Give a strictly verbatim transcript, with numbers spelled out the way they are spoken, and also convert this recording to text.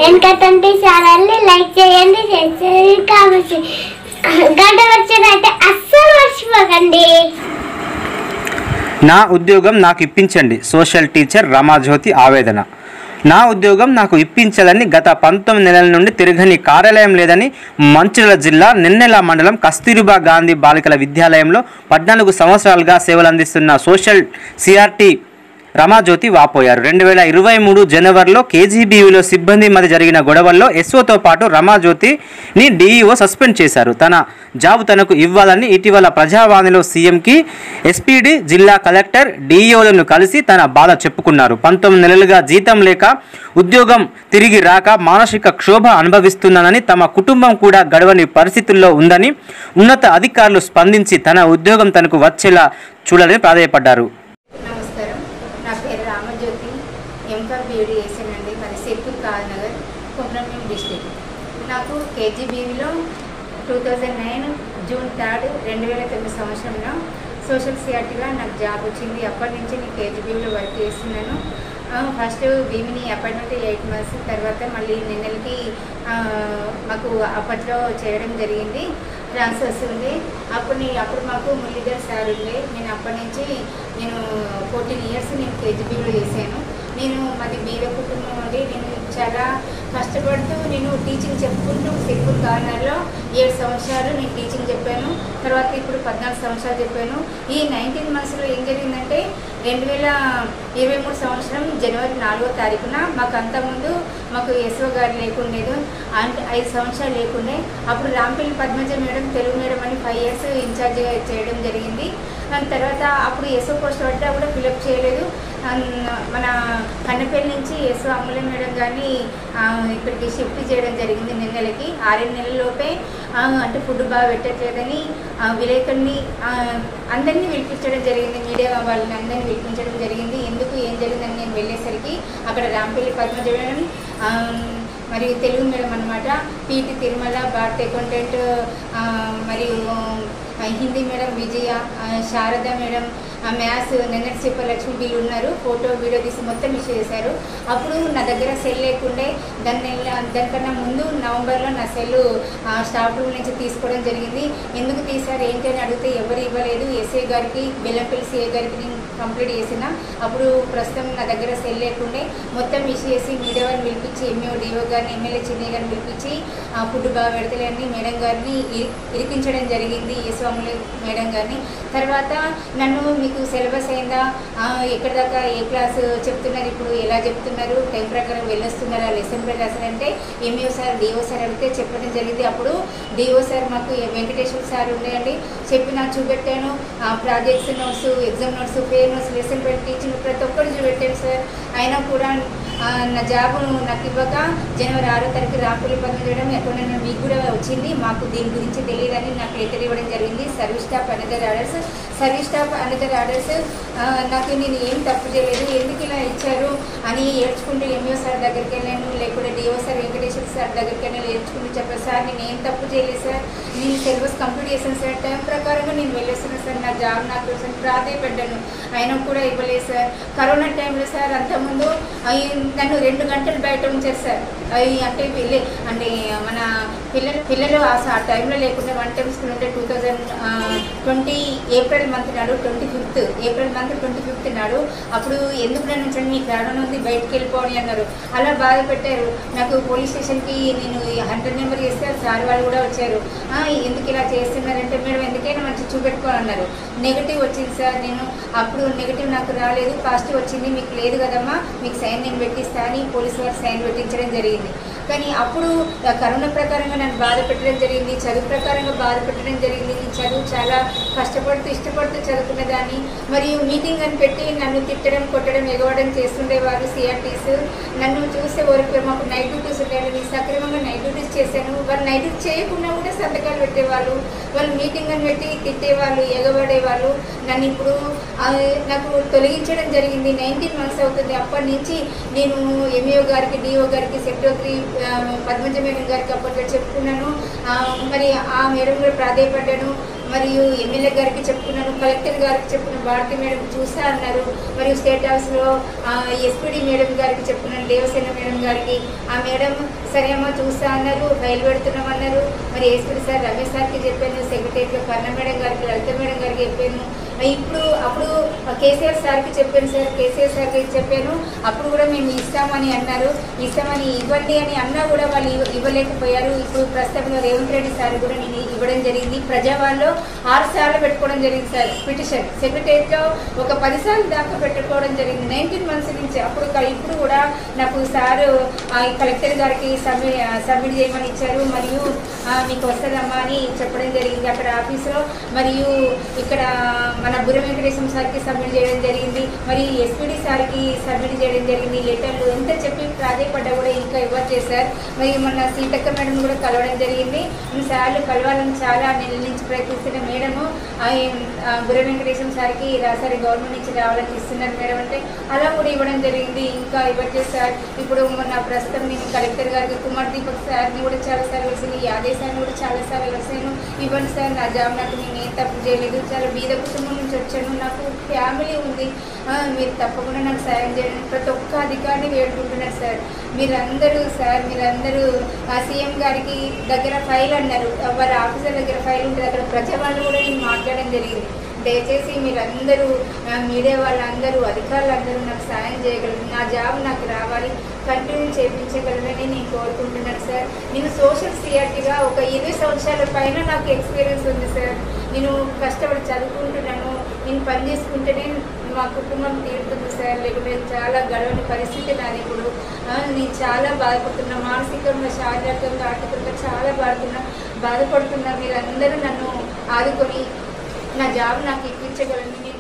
వెనకటంటి ఛానల్ని లైక్ చేయండి, షేర్ చేయండి, కామెంట్ చేయండి. గంట వచ్చేదైతే అస్సలు మర్చిపోకండి. నా ఉద్యోగం నాకు ఇప్పించండి. సోషల్ టీచర్ రమాజ్యోతి ఆవేదన. నా ఉద్యోగం నాకు ఇప్పించాలని గత పంతొమ్మిది నెలల నుండి తిరగని కార్యాలయం లేదని మంచిర్యాల జిల్లా నెన్నెల మండలం కస్తూరిబా గాంధీ బాలికల విద్యాలయంలో పద్నాలుగు సంవత్సరాలుగా సేవలు అందిస్తున్న సోషల్ సిఆర్టీ రమాజ్యోతి వాపోయారు. రెండు వేల ఇరవై మూడు జనవరిలో కేజీబీవీలో సిబ్బంది మధ్య జరిగిన గొడవల్లో ఎస్ఓతో పాటు రమాజ్యోతిని డీఈఓ సస్పెండ్ చేశారు. తన జాబ్ తనకు ఇవ్వాలని ఇటీవల ప్రజావాణిలో సీఎంకి ఎస్పీడీ జిల్లా కలెక్టర్ డీఈఓలను కలిసి తన బాధ చెప్పుకున్నారు. పంతొమ్మిది నెలలుగా జీతం లేక ఉద్యోగం తిరిగి రాక మానసిక క్షోభ అనుభవిస్తున్నానని, తమ కుటుంబం కూడా గడవని పరిస్థితుల్లో ఉందని ఉన్నత అధికారులు స్పందించి తన ఉద్యోగం తనకు వచ్చేలా చూడాలని ప్రాధాయపడ్డారు. రామజ్యోతి ఎంకార్ బీఈడీ చేశానండి. మరి సిర్పూర్ కాదనగర్ కొమరంభీం డిస్టిక్. నాకు కేజీబీవీలో two thousand nine June third రెండు వేల తొమ్మిది సంవత్సరంలో సోషల్ సిఆర్టీగా నాకు జాబ్ వచ్చింది. అప్పటి నుంచి నేను కేజీబీవీలో వర్క్ చేస్తున్నాను. ఫస్ట్ భీమిని అపాయింట్మెంట్ ఎయిట్ మంత్స్ తర్వాత మళ్ళీ నిన్నలకి మాకు అప్పట్లో చేయడం జరిగింది, ట్రాన్స్ఫర్స్ ఉంది. అప్పుడు నేను అప్పుడు మాకు మురళీధర్ సార్ ఉండే. నేను అప్పటి నుంచి నేను ఫోర్టీన్ ఇయర్స్ నేను కేజీబీలో చేశాను. నేను మాది బీద కుటుంబం ఉండి నేను చాలా కష్టపడుతూ నేను టీచింగ్ చెప్పుకుంటూ సిర్పూర్ కార్నర్లో ఏడు సంవత్సరాలు నేను టీచింగ్ చెప్పాను. తర్వాత ఇప్పుడు పద్నాలుగు సంవత్సరాలు చెప్పాను. ఈ నైన్టీన్ మంత్స్లో ఏం జరిగిందంటే రెండు వేల ఇరవై మూడు సంవత్సరం జనవరి నాలుగో తారీఖున మాకు అంతకుముందు మాకు ఎస్ఓ గారు లేకుండేది, అంటే ఐదు సంవత్సరాలు లేకుండే. అప్పుడు రాంపల్లి పద్మజ మేడం తెలుగు మేడం అని ఫైవ్ ఇయర్స్ ఇన్ఛార్జ్ చేయడం జరిగింది. దాని తర్వాత అప్పుడు ఎస్ఓ పోస్ట్ పడ్డా కూడా ఫిలప్ చేయలేదు. మన కన్నపల్లి నుంచి ఎస్ఓ అమ్ముల మేడం కానీ ఇక్కడికి షిఫ్ట్ చేయడం జరిగింది. నెలలకి ఆరేడు నెలలలోపే అంటే ఫుడ్ బాగా పెట్టట్లేదని విలేకరుని అందరినీ పిలిపించడం జరిగింది. మీడియా వాళ్ళని అందరినీ పిలిపించడం జరిగింది. ఎందుకు ఏం జరిగిందని నేను వెళ్ళేసరికి అక్కడ రాంపల్లి పద్మజ మేడం మరియు తెలుగు మేడం అనమాట, పీటి తిరుమల, భారత అకౌంటెంట్ మరియు Hindi madam Vijaya, Sharada madam, maths నిన్నటి సిప్ప లక్ష్మి వీళ్ళు ఉన్నారు. ఫోటో వీడియో తీసి మొత్తం ఇష్యూ చేశారు. అప్పుడు నా దగ్గర సెల్ లేకుండే. దాన్ని దానికన్నా ముందు నవంబర్లో నా సెల్ స్టాఫ్ రూమ్ నుంచి తీసుకోవడం జరిగింది. ఎందుకు తీశారు ఏంటి అని అడిగితే ఎవరు ఇవ్వలేదు. ఎస్ఐ గారికి బెల్లంపల్లి సిఐ గారికి నేను కంప్లీట్ చేసిన. అప్పుడు ప్రస్తుతం నా దగ్గర సెల్ లేకుండే. మొత్తం ఇష్యూ చేసి మీడియా వారిని పిలిపించి ఎంఈఓ డిఓ గారిని ఎమ్మెల్యే చిన్నయ్య గారిని పిలిపించి ఫుడ్ బాగా పెడతలేని మేడం గారిని ఇరికించడం జరిగింది, యశ్వాముల మేడం గారిని. తర్వాత నన్ను మీకు సిలబస్ అయిందా, ఎక్కడి దాకా ఏ క్లాస్ చెప్తున్నారు, ఇప్పుడు ఎలా చెప్తున్నారు, టైం ప్రకారం వెళ్ళొస్తున్నారా, లెసన్ ప్రకారం అంటే ఎంఈఓ సార్ డిఓ సార్ అడిగితే చెప్పడం జరిగింది. అప్పుడు డిఓ సార్ మాకు వెంకటేశ్వర సార్ ఉండేయండి, చెప్పి నాకు చూపెట్టాను. Projects notes, exam notes, fair notes, lesson పెట్టి టీచింగ్ ప్రతి ఒక్కరు చూపెట్టాను సార్. అయినా కూడా నా జాబు నాకు ఇవ్వక జనవరి ఆరో తారీఖు రాంపల్లి పద్మజ చేయడం ఎక్కడైనా మీకు కూడా వచ్చింది, మాకు దీని గురించి తెలియదని నాకు లెటర్ ఇవ్వడం జరిగింది. Service staff another orders service staff another orders నాకు నేను ఏం తప్పు చేయలేదు, ఎందుకు ఇలా ఇచ్చారు అని ఏడ్చుకుంటూ ఎంఈఓ సార్ దగ్గరికి వెళ్ళాను, లేకపోతే డిఓ సార్ వెంకటేశ్వర సార్ దగ్గరికి వెళ్ళాను. ఏడ్చుకుంటూ చెప్పారు, సార్ నేను ఏం తప్పు చేయలేదు సార్, నేను సిలబస్ కంప్లీట్ చేశాను సార్, టైం ప్రకారంగా నేను వెళ్ళేస్తున్నాను సార్, నా జాబ్ నాకు తెలుసు ప్రాధాయపడ్డాను, అయినా కూడా ఇవ్వలేదు సార్. కరోనా టైంలో సార్ అంతకుముందు నన్ను రెండు గంటలు బయట ఉంచారు సార్. అవి అంటే పిల్ల అంటే మన పిల్లలు పిల్లలు ఆ టైంలో లేకుండా వన్ టైం స్కూల్ ఉంటే two thousand twenty April month నాడు twenty fifth April month twenty fifth నాడు అప్పుడు ఎందుకు నన్ను ఉంచండి, మీకు కరోనా ఉంది బయటకు వెళ్ళిపోని అన్నారు. అలా బాధ పెట్టారు. నాకు పోలీస్ స్టేషన్కి నేను హండ్రెడ్ నెంబర్ చేస్తే సార్ వాళ్ళు కూడా వచ్చారు. ఎందుకు ఇలా చేస్తున్నారంటే మేడం ఎందుకైనా మంచి చూపెట్టుకోవాలన్నారు. నెగిటివ్ వచ్చింది సార్, నేను అప్పుడు నెగిటివ్ నాకు రాలేదు, పాజిటివ్ వచ్చింది, మీకు లేదు కదమ్మా మీకు సైన్ నేను పెట్టిస్తా అని పోలీసు వారు సైన్ పెట్టించడం జరిగింది. కానీ అప్పుడు కరోనా ప్రకారంగా నన్ను బాధ పెట్టడం జరిగింది, చదువు ప్రకారంగా బాధ పెట్టడం జరిగింది. నేను చదువు చాలా కష్టపడుతూ ఇష్టపడుతూ చదువుకున్న దాన్ని. మరియు మీటింగ్ అని పెట్టి నన్ను తిట్టడం కొట్టడం ఎగవడం చేస్తుండేవారు సిఆర్టీస్. నన్ను చూస్తే వరకు మాకు నైట్ డ్యూటీస్ ఉండేవి, నేను సక్రమంగా నైట్ డ్యూటీస్ చేశాను. వాళ్ళు నైట్ డ్యూటీ చేయకుండా కూడా సంతకాలు పెట్టేవాళ్ళు, వాళ్ళు మీటింగ్ అని పెట్టి తిట్టేవాళ్ళు, ఎగబడేవాళ్ళు. నన్ను ఇప్పుడు నాకు తొలగించడం జరిగింది. నైన్టీన్ మంత్స్ అవుతుంది. అప్పటి నుంచి నేను ఎంఈఓ గారికి డిఓ గారికి సెక్రటరీ పద్మజ మేడం గారికి అప్పట్లో చెప్పుకున్నాను. మరి ఆ మేడం కూడా ప్రాధాయపడ్డాను. మరియు ఎమ్మెల్యే గారికి చెప్పుకున్నాను, కలెక్టర్ గారికి చెప్పిన భారతి మేడం చూస్తా అన్నారు. మరియు స్టేట్ హౌస్లో ఎస్పీడీ మేడం గారికి చెప్పుకున్నాను, దేవసేన మేడం గారికి. ఆ మేడం సరే అమ్మ చూస్తా అన్నారు, ఫైల్ పెడుతున్నామన్నారు. మరి ఎస్పీడీ సార్ రమేష్ సార్కి చెప్పాను, సెక్రటరీలో కర్ణ మేడం గారికి, లలిత మేడం గారికి చెప్పాను. ఇప్పుడు అప్పుడు కేసీఆర్ సార్కి చెప్పాను సార్, కేసీఆర్ సార్కి చెప్పాను. అప్పుడు కూడా మేము ఇస్తామని అన్నారు, ఇస్తామని ఇవ్వండి అని అన్నా కూడా వాళ్ళు ఇవ్వలేకపోయారు. ఇప్పుడు ప్రస్తుతంలో రేవంత్ రెడ్డి సార్ కూడా నేను ఇవ్వడం జరిగింది. ప్రజావాళ్ళు ఆరు సార్లు పెట్టుకోవడం జరిగింది సార్ పిటిషన్. సెక్రటరీలో ఒక పది సార్లు దాకా పెట్టుకోవడం జరిగింది నైన్టీన్ మంత్స్ నుంచి. అప్పుడు ఇప్పుడు కూడా నాకు సారు కలెక్టర్ గారికి సబ్మిట్ సబ్మిట్ చేయమని ఇచ్చారు. మరియు మీకు వస్తుందమ్మా అని చెప్పడం జరిగింది అక్కడ ఆఫీస్లో. మరియు ఇక్కడ మన బుర్ర వెంకటేశ్వర సార్కి సబ్మిట్ చేయడం జరిగింది. మరి ఎస్పీడీ సార్కి సబ్మిట్ చేయడం జరిగింది లెటర్లు. ఎంత చెప్పి ప్రాధాయపడ్డా కూడా ఇంకా ఇవ్వట్లేదు సార్. మరి మొన్న సీతక్క మేడం కూడా కలవడం జరిగింది. సార్లు కలవాలని చాలా నెలల నుంచి ప్రయత్నిస్తున్న మేడము బుర్ర వెంకటేశ్వర సార్కి రాసారి గవర్నమెంట్ నుంచి రావాలని ఇస్తున్నారు మేడం అంటే అలా కూడా ఇవ్వడం జరిగింది. ఇంకా ఇవ్వట్లేదు సార్. ఇప్పుడు మొన్న ప్రస్తుతం నేను కలెక్టర్ గారికి కుమార్ దీపక్ సార్ని కూడా చాలాసార్లు కలిసింది, ఈ ఆదేశాన్ని కూడా చాలాసార్లు కలిసాను. ఇవ్వండి సార్, నా జాబ్ నాకు నేను ఏం తప్పు చేయలేదు, చాలా బీద కుటుంబం నుంచి వచ్చాను, నాకు ఫ్యామిలీ ఉంది, మీరు తప్పకుండా నాకు సాయం చేయండి. ప్రతి ఒక్క అధికారిని వేడుకుంటున్నారు సార్. మీరందరూ సార్ మీరందరూ ఆ సీఎం గారికి దగ్గర ఫైల్ అన్నారు, వారి ఆఫీసర్ దగ్గర ఫైల్ ఉంటుంది, అక్కడ ప్రజావాళ్ళు కూడా నేను మాట్లాడడం జరిగింది. దయచేసి మీరందరూ మీడియా వాళ్ళందరూ అధికారులందరూ నాకు సాయం చేయగలరు, నా జాబ్ నాకు రావాలి, కంటిన్యూ చేయించగలరని నేను కోరుకుంటున్నాను సార్. నేను సోషల్ సిఆర్టీగా ఒక ఇరవై సంవత్సరాల పైన నాకు ఎక్స్పీరియన్స్ ఉంది సార్. నేను కష్టపడి చదువుకుంటున్నాను, నేను పని చేసుకుంటేనే మా కుటుంబం తీరుతుంది సార్, లేకుంటే చాలా గడవని పరిస్థితి నాది. ఇప్పుడు నేను చాలా బాధపడుతున్నా, మానసికంగా శారీరకంగా ఆర్థికంగా చాలా బాధపడుతున్నా బాధపడుతున్నా మీరందరూ నన్ను ఆదుకొని నా జాబ్ నాకు ఇప్పించగలని